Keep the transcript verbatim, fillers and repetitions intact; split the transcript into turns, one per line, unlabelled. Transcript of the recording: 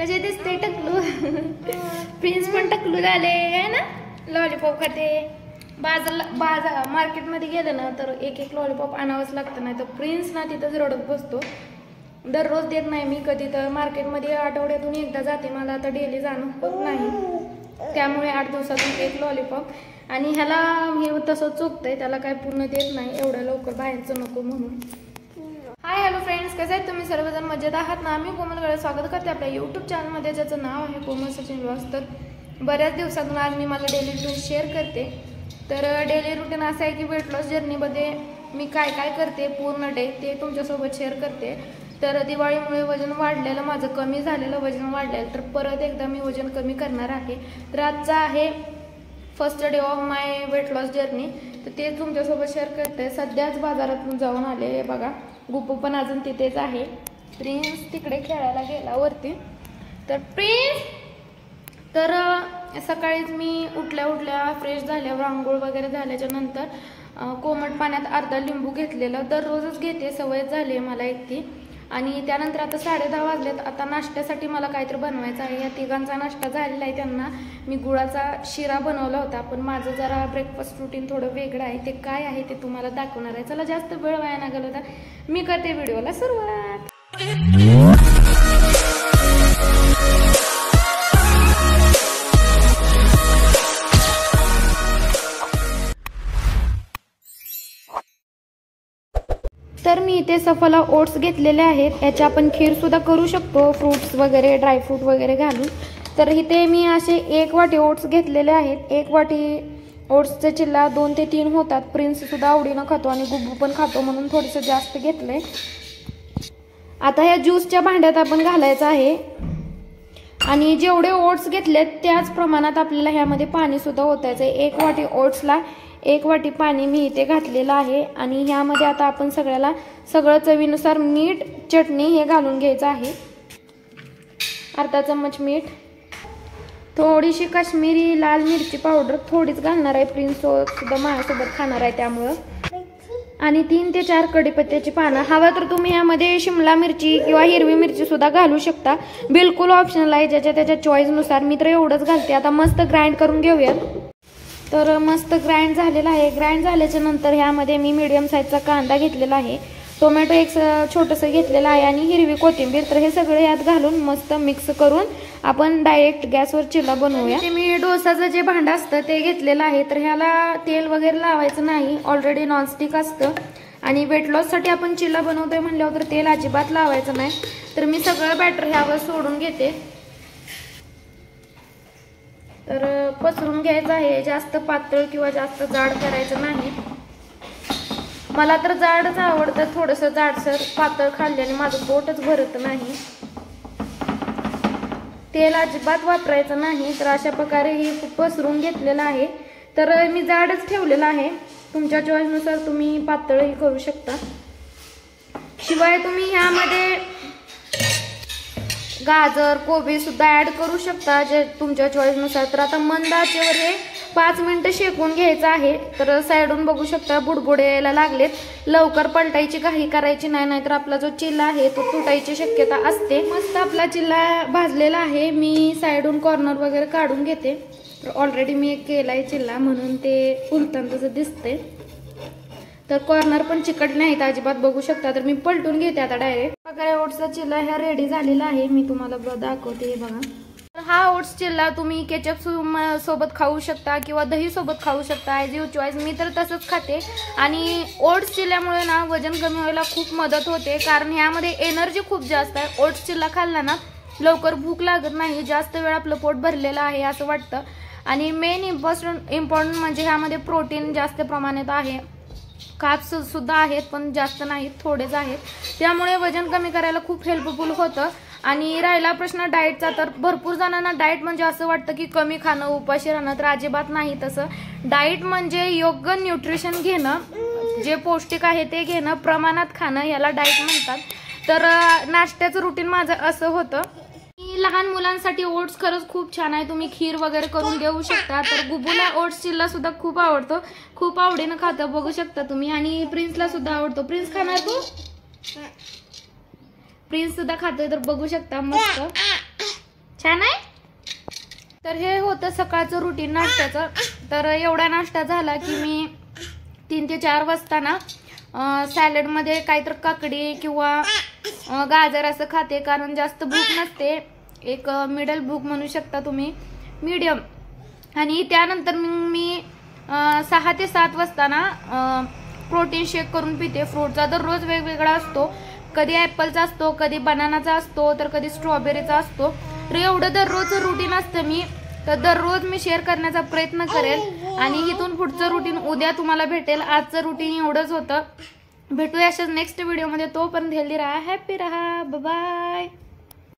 कसे दिसते टकलू. प्रिन्स पण टकलू झाले आहे ना. लॉलीपॉप खाते. बाजारला बाजार मार्केटमध्ये गेलं ना तर एक एक लॉलीपॉप आणावंच लागतं. नाही तर प्रिन्स ना तिथंच रडत बसतो. दररोज देत नाही मी, कधी तर मार्केटमध्ये आठवड्यातून एकदा जाते. मला आता डेली जाणं होत नाही, त्यामुळे आठ दिवसातून एक लॉलीपॉप. आणि ह्याला हे तसं चुकतंय, त्याला काय पूर्ण देत नाही एवढ्या लवकर, बाहेरचं नको म्हणून. हाय हॅलो फ्रेंड्स, कसे आहेत तुम्ही सर्वजण? मजेत आहात ना? मी कोमल गळे स्वागत करते आपल्या यूट्यूब चॅनलमध्ये, ज्याचं नाव आहे कोमल सचिन व्लॉग्स. तर बऱ्याच दिवसातून आज मी माझं डेली रुटीन शेअर करते. तर डेली रुटीन असं आहे की वेट लॉस जर्नीमध्ये मी काय काय करते पूर्ण डे ते तुमच्यासोबत शेअर करते. तर दिवाळीमुळे वजन वाढलेलं माझं, कमी झालेलं वजन वाढलेलं, तर परत एकदा मी वजन कमी करणार आहे. तर आजचा आहे first day of my weight loss journey, तर ते तुमच्यासोबत शेअर करते. सध्याच बाजारातून जाऊन आले बघा. गुप्पू पण अजून तिथेच आहे. प्रिन्स तिकडे खेळायला गेला वरती. तर प्रिन्स, तर सकाळीच मी उठल्या उठल्या फ्रेश झाल्यावर आंघोळ वगैरे झाल्याच्या नंतर कोमट पाण्यात अर्धा लिंबू घेतलेलं, दररोजच घेते, सवय झाली आहे मला एक ती. आणि त्यानंतर आता साडे दहा वाजलेत. आता नाश्त्यासाठी मला काहीतरी बनवायचं आहे. या तिघांचा नाश्ता झालेला आहे. त्यांना मी गुळाचा शिरा बनवला होता, पण माझं जरा ब्रेकफास्ट रुटीन थोडं वेगळं आहे. ते काय आहे ते तुम्हाला दाखवणार आहे. चला जास्त वेळ वाया न घालवता मी करते व्हिडिओला सुरुवात. तर मी इथे सफला ओट्स घेतलेले आहेत. याची आपण खीर सुद्धा करू शकतो, फ्रूट्स वगैरे, ड्रायफ्रूट वगैरे घालून. तर इथे मी असे एक वाटी ओट्स घेतलेले आहेत. एक वाटी ओट्सचे चिल्ला दोन ते तीन होतात. प्रिन्स सुद्धा आवडीनं खातो आणि गुब्बू पण खातो, म्हणून थोडंसं जास्त घेतलंय. आता ह्या ज्यूसच्या भांड्यात आपण घालायचं आहे. आणि जेवढे ओट्स घेतलेत त्याच प्रमाणात आपल्याला ह्यामध्ये पाणी सुद्धा ओतायचं आहे. एक वाटी ओट्सला एक वाटी पाणी मी इथे घातलेलं आहे. आणि ह्यामध्ये आता आपण सगळ्याला सगळं चवीनुसार मीठ, चटणी हे घालून घ्यायचं आहे. अर्धा चम्मच मीठ, थोडीशी काश्मीरी लाल मिरची पावडर थोडीच घालणार आहे. प्रिन्स सुद्धा माझ्यासोबत खाणार आहे त्यामुळं. आणि तीन ते चार कढीपत्त्याची पानं. हवं तर तुम्ही यामध्ये शिमला मिरची किंवा हिरवी मिरची सुद्धा घालू शकता, बिलकुल ऑप्शनल आहे, ज्याच्या त्याच्या चॉईसनुसार. मी तर एवढंच घालते. आता मस्त ग्राइंड करून घेऊयात. तर मस्त ग्राइंड झालेला आहे. ग्राइंड झाल्याच्या नंतर ह्यामध्ये मी मीडियम साईजचा कांदा घेतलेला आहे, टोमॅटो एक छोटंसं घेतलेलं आहे आणि हिरवी कोथिंबीर. तर हे सगळे यात घालून मस्त मिक्स करून आपण डायरेक्ट गॅसवर चिल्ला बनवूया. ते मी डोसाचं जे भांडं असतं ते घेतलेलं आहे. तर ह्याला तेल वगैरे लावायचं नाही, ऑलरेडी नॉनस्टिक असतं. आणि वेट लॉससाठी आपण चिल्ला बनवतोय म्हणल्यावर तर तेल अजिबात लावायचं नाही. तर मी सगळं बॅटर ह्यावर सोडून घेते. तर पसरून घ्यायचं आहे. जास्त पातळ किंवा जास्त जाड करायचं नाही. मला तर जाडच आवडतं, थोडंसं जाडसर. पातळ खाल्ल्याने माझं पोटच भरत नाही. तेल अजिबात वापरायचं नाही. तर अशा प्रकारे हे पसरून घेतलेलं आहे. तर मी जाडच ठेवलेलं आहे, तुमच्या चॉईसनुसार तुम्ही पातळही करू शकता. शिवाय तुम्ही ह्यामध्ये गाजर, कोबी सुद्धा ऍड करू शकता, जे तुमच्या चॉईसनुसार. तर आता मंद आचेवर हे पाच मिनिटं शेकून घ्यायचं आहे. तर साईडून बघू शकता बुडबुडे यायला लागलेत. लवकर पलटायची घाई करायची नाही, नाहीतर आपला जो चिल्ला आहे तो तुटायची शक्यता असते. मस्त आपला चिल्ला भाजलेला आहे. मी साईडून कॉर्नर वगैरे काढून घेते. तर ऑलरेडी मी एक केलाय चिल्ला, म्हणून ते उलटून तसं दिसते. तर कॉर्नर पण चिकट नाहीत अजिबात, बघू शकता. तर मी पलटून घेते आता डायरेक्ट. वगैरे ओट्सचा चिल्ला ह्या रेडी झालेला आहे. मी तुम्हाला दाखवते हे बघा. हा ओट्स चिल्ला तुम्ही केचप सोबत खाऊ शकता किंवा दही सोबत खाऊ शकता, ॲज यू चॉईस. मी तर तसंच खाते. आणि ओट्स चिल्ल्यामुळे ना वजन कमी व्हायला खूप मदत होते, कारण ह्यामध्ये एनर्जी खूप जास्त आहे. ओट्स चिल्ला खाल्ला ना लवकर भूक लागत नाही, जास्त वेळ आपलं पोट भरलेलं आहे असं वाटतं. आणि मेन इम्पॉर्टंट इम्पॉर्टंट म्हणजे ह्यामध्ये प्रोटीन जास्त प्रमाणात आहे. कार्ब्स सुद्धा आहेत, पण जास्त नाहीत, थोडेच आहेत. त्यामुळे वजन कमी करायला खूप हेल्पफुल होतं. आणि राहिला प्रश्न डाएटचा, तर भरपूर जणांना डाएट म्हणजे असं वाटतं की कमी खाणं, उपाशी राहणं. तर अजिबात नाही तसं. डाएट म्हणजे योग्य न्यूट्रिशन घेणं, जे पौष्टिक आहे ते घेणं, प्रमाणात खाणं, याला डाएट म्हणतात. तर नाश्त्याचं रुटीन माझं असं होतं. लहान मुलांसाठी ओट्स खरंच खूप छान आहे, तुम्ही खीर वगैरे करून देऊ शकता. तर गुब्बूला ओट्स चिल्ला सुद्धा खूप आवडतो, खूप आवडीनं खातं, बघू शकता तुम्ही. आणि प्रिन्सला सुद्धा आवडतो. प्रिन्स खाणार तू? प्रिन्स सुद्धा खातोय, तर बघू शकता मस्त. छान आहे. तर हे होतं सकाळचं रुटीन नाश्त्याचं. तर एवढा नाश्ता झाला की मी तीन ते चार वाजता ना सॅलडमध्ये काहीतरी काकडी किंवा गाजर असं खाते, कारण जास्त भूक नसते, एक मिडल भूक म्हणू शकता तुम्ही, मीडियम. आणि त्यानंतर मग मी सहा ते सात वाजता ना प्रोटीन शेक करून पिते. फ्रूटचा दररोज वेगवेगळा असतो, कधी ॲपलचा असतो, कधी बनानाचा असतो, तर कधी स्ट्रॉबेरीचा असतो. तर एवढं दररोजचं रुटीन असतं मी, तर दररोज मी शेअर करण्याचा प्रयत्न करेल. आणि इथून पुढचं रुटीन उद्या तुम्हाला भेटेल. आजचं रुटीन एवढंच होतं. भेटूया अशाच नेक्स्ट व्हिडिओमध्ये. तोपर्यंत हेल्दी राहा, हॅपी राहा, बाय.